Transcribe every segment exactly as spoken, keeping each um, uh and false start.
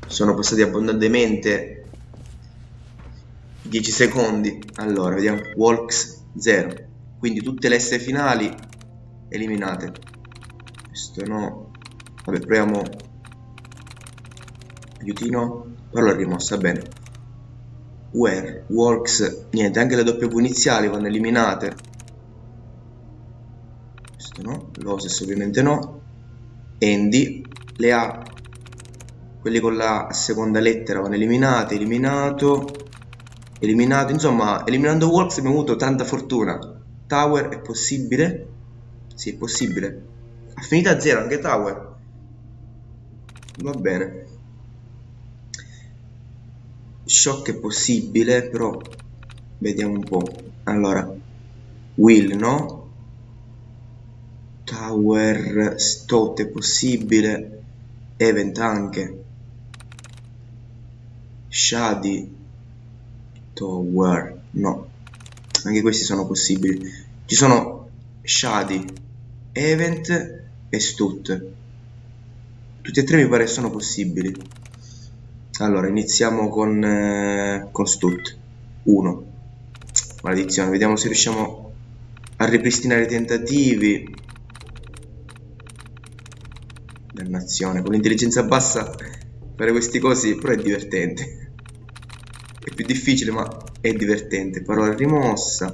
Sono passati abbondantemente dieci secondi. Allora, vediamo. Walks zero. Quindi tutte le S finali eliminate. Questo no. Vabbè, proviamo. Aiutino. Parola rimossa, bene. Where, works, niente, anche le W iniziali vanno eliminate. Questo no. Loses ovviamente no. Andy. Le A, quelli con la seconda lettera vanno eliminati. Eliminato. Eliminato. Insomma, eliminando works abbiamo avuto tanta fortuna. Tower è possibile? Sì, è possibile. Affinità a zero anche Tower. Va bene. Shock è possibile, però vediamo un po'. Allora, Will no. Tower, Stott è possibile. Event anche. Shady, Tower no. Anche questi sono possibili. Ci sono Shady, Event e Stut. Tutti e tre mi pare sono possibili. Allora, iniziamo con, eh, con Stut. uno. Maledizione, vediamo se riusciamo a ripristinare i tentativi. Dannazione, con l'intelligenza bassa fare questi cosi, però è divertente. È più difficile, ma è divertente. Parola rimossa.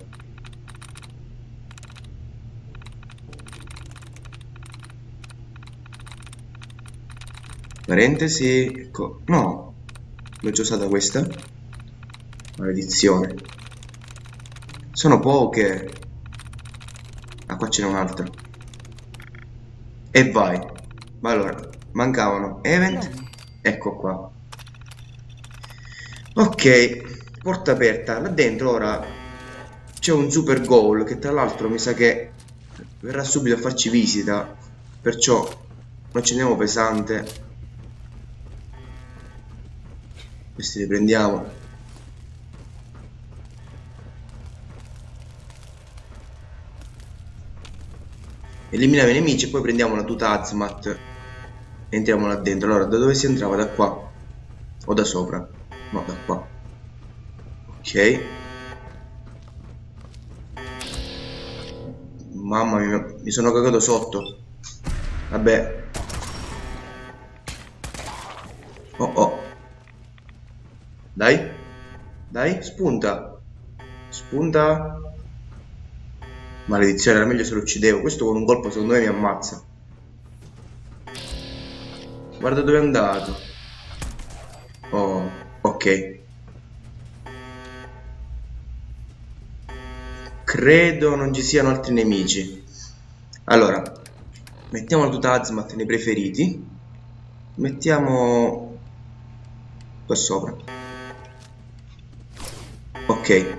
Parentesi, ecco. No, l'ho già usata questa. Maledizione. Sono poche. Ah, qua ce n'è un'altra. E vai. Ma allora, mancavano event. Ecco qua. Ok, porta aperta. Là dentro ora c'è un super goal che tra l'altro mi sa che verrà subito a farci visita. Perciò non ci andiamo pesante. Questi li prendiamo. Eliminiamo i nemici e poi prendiamo la tuta Azmat e entriamo là dentro. Allora, da dove si entrava? Da qua o da sopra? No, da qua. Ok. Mamma mia, mi sono cagato sotto. Vabbè. Oh oh. Dai. Dai, spunta. Spunta. Maledizione, era meglio se lo uccidevo. Questo con un colpo secondo me mi ammazza. Guarda dove è andato. Oh, ok. Credo non ci siano altri nemici. Allora, mettiamo la tuta Azmat nei preferiti. Mettiamo qua sopra. Ok.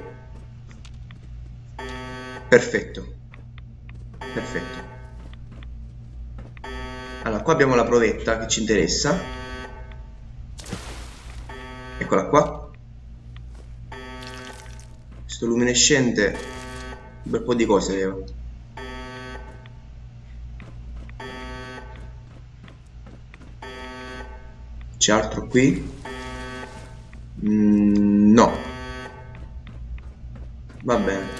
Perfetto. Perfetto. Allora, qua abbiamo la provetta che ci interessa. Eccola qua. Questo luminescente, un bel po' di cose leva. C'è altro qui? Mm, no. Va bene.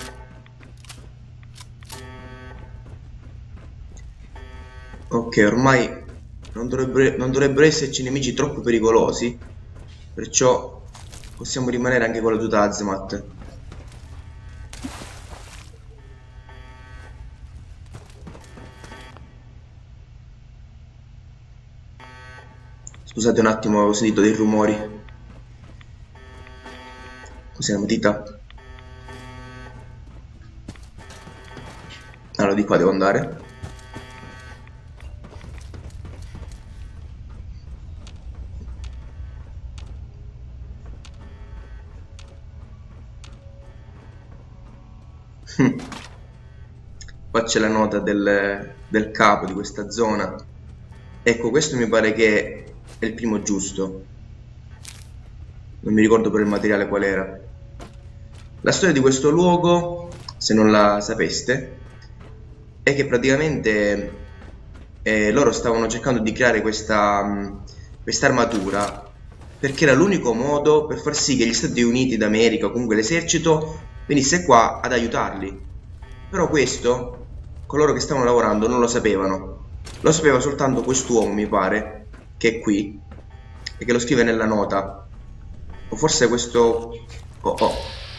Ok, ormai non dovrebbero, non dovrebbero esserci nemici troppo pericolosi, perciò possiamo rimanere anche con la tuta Azmat. Scusate un attimo, ho sentito dei rumori. Cos'è la matita? Allora, di qua devo andare. Qua c'è la nota del, del capo di questa zona. Ecco, questo mi pare che è il primo giusto. Non mi ricordo per il materiale qual era. La storia di questo luogo, se non la sapeste, è che praticamente eh, loro stavano cercando di creare questa questa armatura perché era l'unico modo per far sì che gli Stati Uniti d'America, o comunque l'esercito, venisse qua ad aiutarli. Però questo, coloro che stavano lavorando, non lo sapevano. Lo sapeva soltanto quest'uomo, mi pare, che è qui, e che lo scrive nella nota. O forse questo... Oh, oh.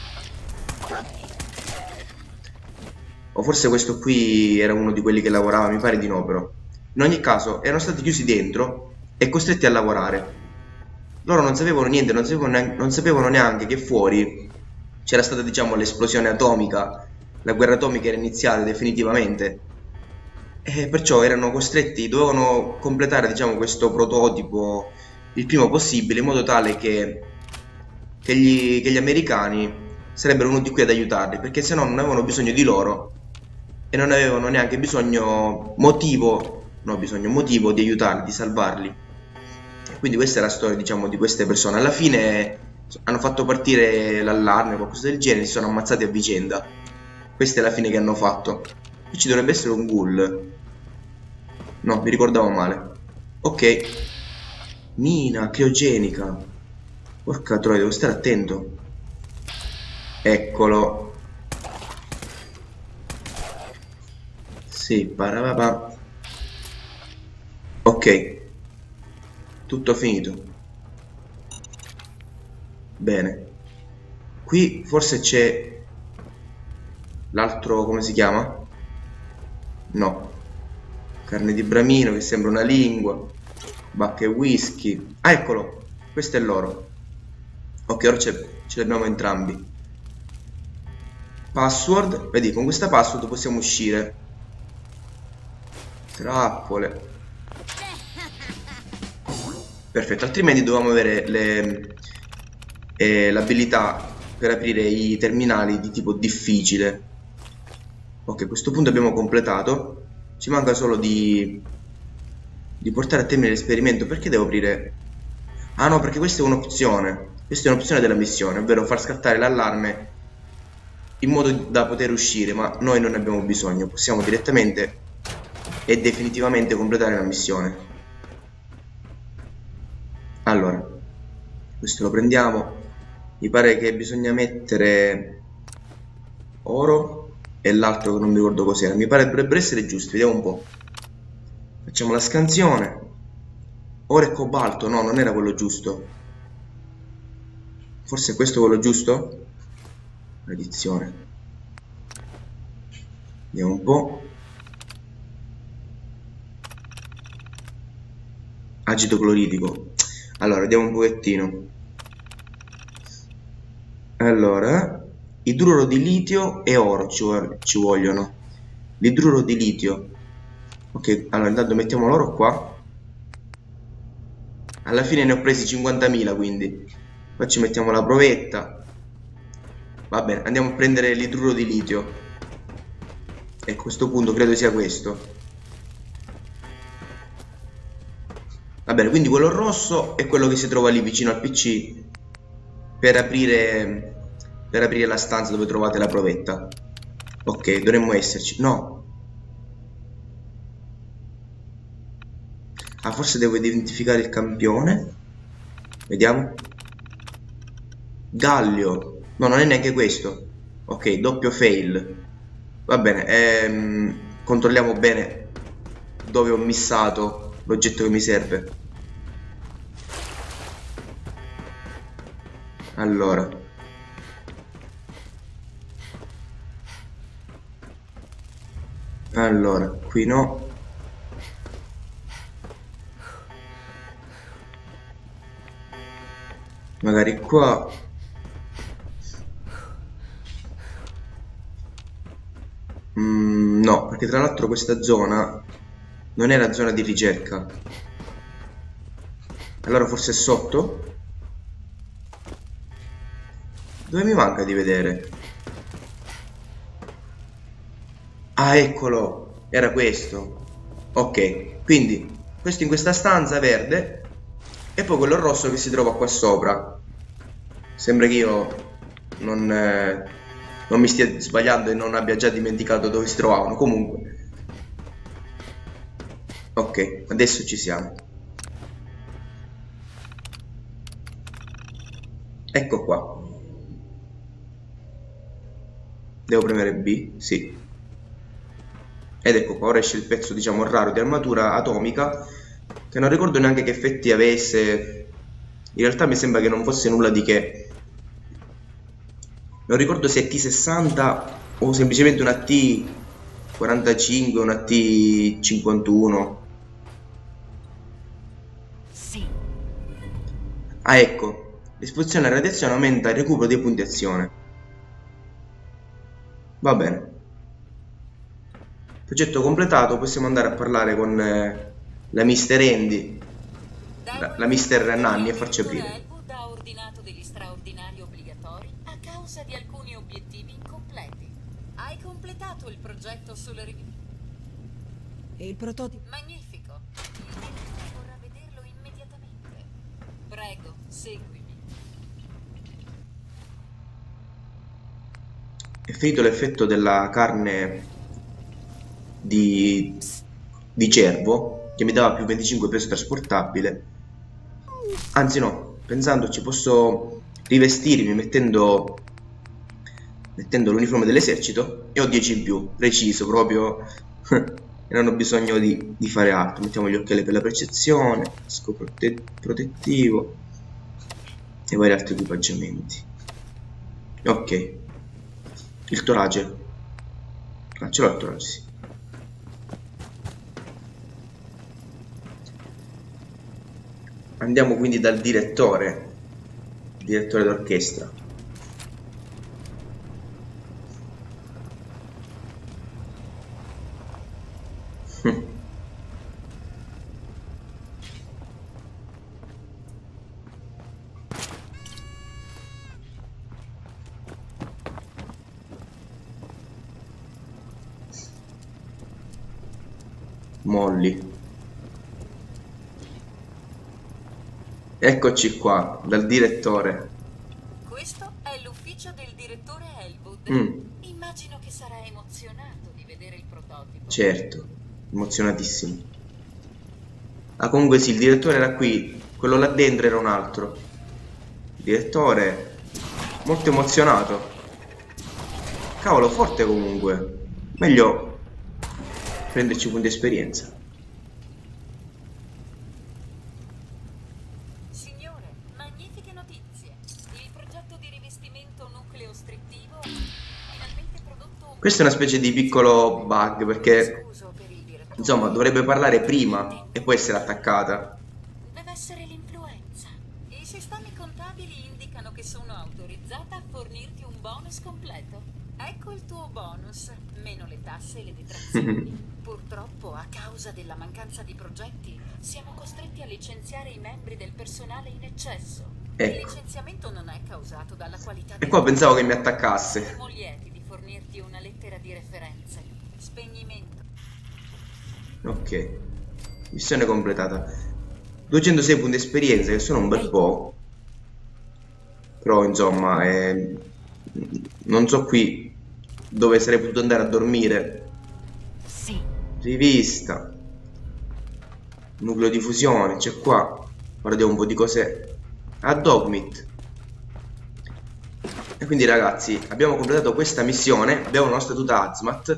O forse questo qui era uno di quelli che lavorava, mi pare di no però. In ogni caso, erano stati chiusi dentro e costretti a lavorare. Loro non sapevano niente, non sapevano neanche, non sapevano neanche che fuori c'era stata, diciamo, l'esplosione atomica, la guerra atomica era iniziata definitivamente. E perciò erano costretti, dovevano completare, diciamo, questo prototipo il prima possibile, in modo tale che, che gli, che gli americani sarebbero venuti qui ad aiutarli, perché se no non avevano bisogno di loro e non avevano neanche bisogno, motivo, no bisogno, motivo di aiutarli, di salvarli. Quindi questa è la storia, diciamo, di queste persone. Alla fine hanno fatto partire l'allarme o qualcosa del genere, si sono ammazzati a vicenda. Questa è la fine che hanno fatto. Qui ci dovrebbe essere un ghoul. No, mi ricordavo male. Ok. Mina criogenica. Porca troia, devo stare attento. Eccolo. Sì, parapapa. Ok. Tutto finito. Bene. Qui forse c'è l'altro, come si chiama? No. Carne di bramino che sembra una lingua. Bacca e whisky. Ah, eccolo. Questo è l'oro. Ok, ora ce l'abbiamo entrambi. Password. Vedi, con questa password possiamo uscire. Trappole. Perfetto, altrimenti dovevamo avere le, eh, l'abilità per aprire i terminali di tipo difficile. Ok, a questo punto abbiamo completato. Ci manca solo di, di portare a termine l'esperimento. Perché devo aprire? Ah no, perché questa è un'opzione. Questa è un'opzione della missione, ovvero far scattare l'allarme in modo da poter uscire, ma noi non ne abbiamo bisogno. Possiamo direttamente e definitivamente completare la missione. Allora, questo lo prendiamo. Mi pare che bisogna mettere oro e l'altro che non mi ricordo cos'era. Mi pare dovrebbero essere giusti, vediamo un po'. Facciamo la scansione. Oro e cobalto, no, non era quello giusto. Forse è questo quello giusto? Edizione. Vediamo un po'. Acido cloritico. Allora, vediamo un pochettino. Allora, idruro di litio e oro ci, ci vogliono. L'idruro di litio. Ok, allora intanto mettiamo l'oro qua. Alla fine ne ho presi cinquantamila, quindi. Poi ci mettiamo la provetta. Va bene, andiamo a prendere l'idruro di litio. E a questo punto credo sia questo. Va bene, quindi quello rosso è quello che si trova lì vicino al P C per aprire, per aprire la stanza dove trovate la provetta. Ok, dovremmo esserci. No. Ah, forse devo identificare il campione. Vediamo. Gallio. No, non è neanche questo. Ok, doppio fail. Va bene, ehm, controlliamo bene dove ho missato l'oggetto che mi serve. Allora, allora, qui no. Magari qua. Mm, no, perché tra l'altro questa zona non è la zona di ricerca. Allora forse è sotto? Dove mi manca di vedere? Ah, eccolo! Era questo. Ok, quindi questo in questa stanza verde e poi quello rosso che si trova qua sopra. Sembra che io non, eh, non mi stia sbagliando e non abbia già dimenticato dove si trovavano. Comunque. Ok, adesso ci siamo. Ecco qua. Devo premere B? Sì. Ed ecco qua, ora esce il pezzo, diciamo, raro di armatura atomica, che non ricordo neanche che effetti avesse. In realtà mi sembra che non fosse nulla di che. Non ricordo se è T sessanta o semplicemente una T quarantacinque, una T cinquantuno. Sì. Ah, ecco, l'esposizione alla radiazione aumenta il recupero dei punti azione. Va bene. Progetto completato, possiamo andare a parlare con eh, la mister Andy, la, la mister Nanni, e farci aprire. Elwood ha ordinato degli straordinari obbligatori a causa di alcuni obiettivi incompleti. Hai completato il progetto sulle riv... E il prototipo? Magnifico. Il direttore vorrà vederlo immediatamente. Prego, seguimi. È finito l'effetto della carne di, di cervo, che mi dava più venticinque peso trasportabile. Anzi no, pensandoci, posso rivestirmi mettendo mettendo l'uniforme dell'esercito e ho dieci in più, preciso proprio. E non ho bisogno di, di fare altro. Mettiamo gli occhiali per la percezione, casco prote protettivo e vari altri equipaggiamenti. Ok, il torace. Ah, ce l'ho il torace, sì. Andiamo quindi dal direttore, direttore d'orchestra. Molly. Eccoci qua, dal direttore. Questo è l'ufficio del direttore Elwood. Mm. Immagino che sarà emozionato di vedere il prototipo. Certo, emozionatissimo. Ah, comunque sì, il direttore era qui, quello là dentro era un altro. Il direttore, molto emozionato. Cavolo, forte comunque. Meglio prenderci punti esperienza. Signore, magnifiche notizie. Il progetto di rivestimento nucleo strittivo finalmente prodotto. Questo è una specie di piccolo bug perché, Scuso per il direttore. insomma, dovrebbe parlare prima e poi essere attaccata. Deve essere l'influenza. I sistemi contabili indicano che sono autorizzata a fornirti un bonus completo. Ecco il tuo bonus, meno le tasse e le detrazioni. Purtroppo, a causa della mancanza di progetti, siamo costretti a licenziare i membri del personale in eccesso. Ecco. Il licenziamento non è causato dalla qualità E qua pensavo che mi attaccasse. Siamo lieti di fornirti una lettera di referenze. Spegnimento. Ok, missione completata. duecentosei punti esperienza, che sono un bel po'. Però insomma, eh, non so qui dove sarei potuto andare a dormire. Sì. Rivista. Nucleo di fusione, c'è qua. Guardiamo un po' di cos'è. A Dogmeat. E quindi ragazzi, abbiamo completato questa missione. Abbiamo la nostra tuta Hazmat.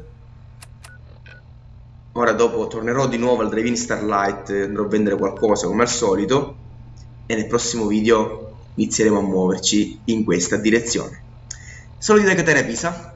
Ora dopo tornerò di nuovo al Drive-In Starlight, andrò a vendere qualcosa come al solito e nel prossimo video inizieremo a muoverci in questa direzione. Saluti da Catena Pisa.